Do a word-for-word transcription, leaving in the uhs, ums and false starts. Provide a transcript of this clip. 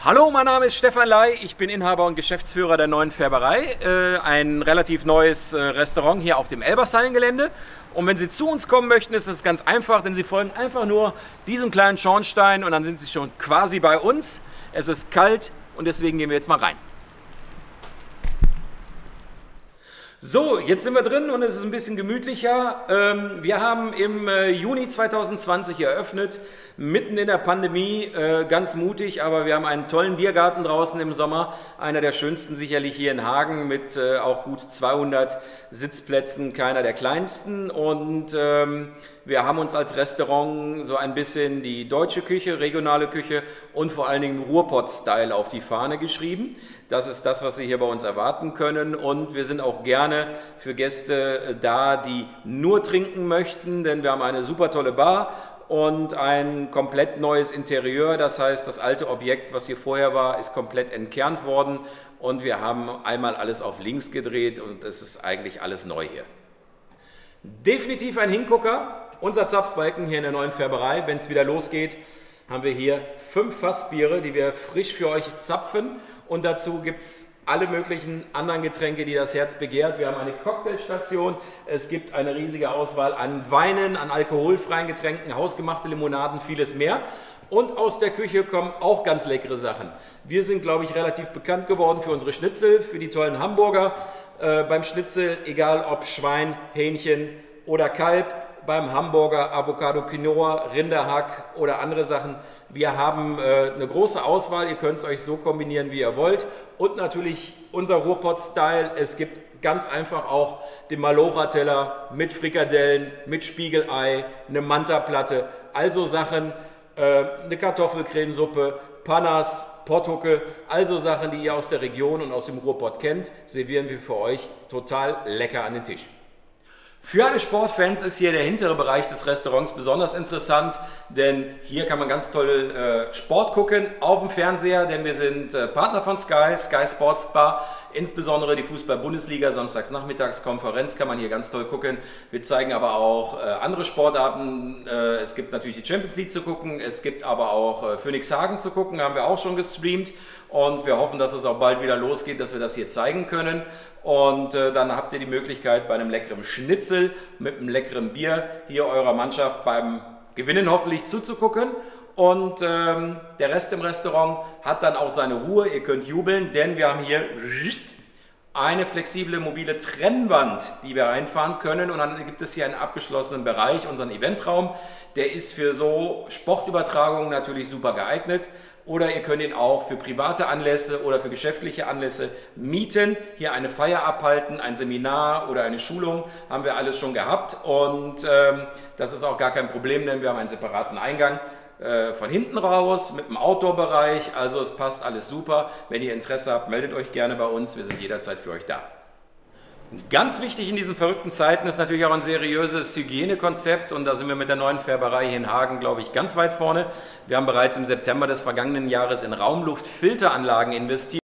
Hallo, mein Name ist Stefan Ley, ich bin Inhaber und Geschäftsführer der Neuen Färberei, äh, ein relativ neues äh, Restaurant hier auf dem Elbershallengelände. Und wenn Sie zu uns kommen möchten, ist es ganz einfach, denn Sie folgen einfach nur diesem kleinen Schornstein und dann sind Sie schon quasi bei uns. Es ist kalt und deswegen gehen wir jetzt mal rein. So, jetzt sind wir drin und es ist ein bisschen gemütlicher. Ähm, wir haben im äh, Juni zweitausendzwanzig eröffnet, mitten in der Pandemie, äh, ganz mutig, aber wir haben einen tollen Biergarten draußen im Sommer, einer der schönsten sicherlich hier in Hagen mit äh, auch gut zweihundert Sitzplätzen, keiner der kleinsten. Und ähm, wir haben uns als Restaurant so ein bisschen die deutsche Küche, regionale Küche und vor allen Dingen Ruhrpott-Style auf die Fahne geschrieben. Das ist das, was Sie hier bei uns erwarten können, und wir sind auch gerne für Gäste da, die nur trinken möchten, denn wir haben eine super tolle Bar und ein komplett neues Interieur. Das heißt, das alte Objekt, was hier vorher war, ist komplett entkernt worden und wir haben einmal alles auf links gedreht und es ist eigentlich alles neu hier. Definitiv ein Hingucker. Unser Zapfbalken hier in der Neuen Färberei. Wenn es wieder losgeht, haben wir hier fünf Fassbiere, die wir frisch für euch zapfen. Und dazu gibt es alle möglichen anderen Getränke, die das Herz begehrt. Wir haben eine Cocktailstation, es gibt eine riesige Auswahl an Weinen, an alkoholfreien Getränken, hausgemachte Limonaden, vieles mehr. Und aus der Küche kommen auch ganz leckere Sachen. Wir sind, glaube ich, relativ bekannt geworden für unsere Schnitzel, für die tollen Hamburger. Äh, beim Schnitzel, egal ob Schwein, Hähnchen oder Kalb, beim Hamburger Avocado Quinoa, Rinderhack oder andere Sachen. Wir haben äh, eine große Auswahl, ihr könnt es euch so kombinieren, wie ihr wollt. Und natürlich unser Ruhrpott-Style. Es gibt ganz einfach auch den Malora-Teller mit Frikadellen, mit Spiegelei, eine Manta-Platte, also Sachen, äh, eine Kartoffelcremesuppe, Panas, Potthucke, also Sachen, die ihr aus der Region und aus dem Ruhrpott kennt, servieren wir für euch total lecker an den Tisch. Für alle Sportfans ist hier der hintere Bereich des Restaurants besonders interessant, denn hier kann man ganz toll äh, Sport gucken auf dem Fernseher, denn wir sind äh, Partner von Sky, Sky Sports Bar, insbesondere die Fußball-Bundesliga, Samstags-Nachmittags-Konferenz kann man hier ganz toll gucken. Wir zeigen aber auch äh, andere Sportarten, äh, es gibt natürlich die Champions League zu gucken, es gibt aber auch äh, Phoenix Hagen zu gucken, haben wir auch schon gestreamt und wir hoffen, dass es auch bald wieder losgeht, dass wir das hier zeigen können. Und äh, dann habt ihr die Möglichkeit, bei einem leckeren Schnitzel mit einem leckeren Bier hier eurer Mannschaft beim Gewinnen hoffentlich zuzugucken. Und ähm, der Rest im Restaurant hat dann auch seine Ruhe. Ihr könnt jubeln, denn wir haben hier eine flexible mobile Trennwand, die wir einfahren können. Und dann gibt es hier einen abgeschlossenen Bereich, unseren Eventraum. Der ist für so Sportübertragungen natürlich super geeignet. Oder ihr könnt ihn auch für private Anlässe oder für geschäftliche Anlässe mieten, hier eine Feier abhalten, ein Seminar oder eine Schulung, haben wir alles schon gehabt. Und ähm, das ist auch gar kein Problem, denn wir haben einen separaten Eingang äh, von hinten raus mit dem Outdoor-Bereich. Also es passt alles super. Wenn ihr Interesse habt, meldet euch gerne bei uns. Wir sind jederzeit für euch da. Ganz wichtig in diesen verrückten Zeiten ist natürlich auch ein seriöses Hygienekonzept, und da sind wir mit der Neuen Färberei hier in Hagen, glaube ich, ganz weit vorne. Wir haben bereits im September des vergangenen Jahres in Raumluftfilteranlagen investiert.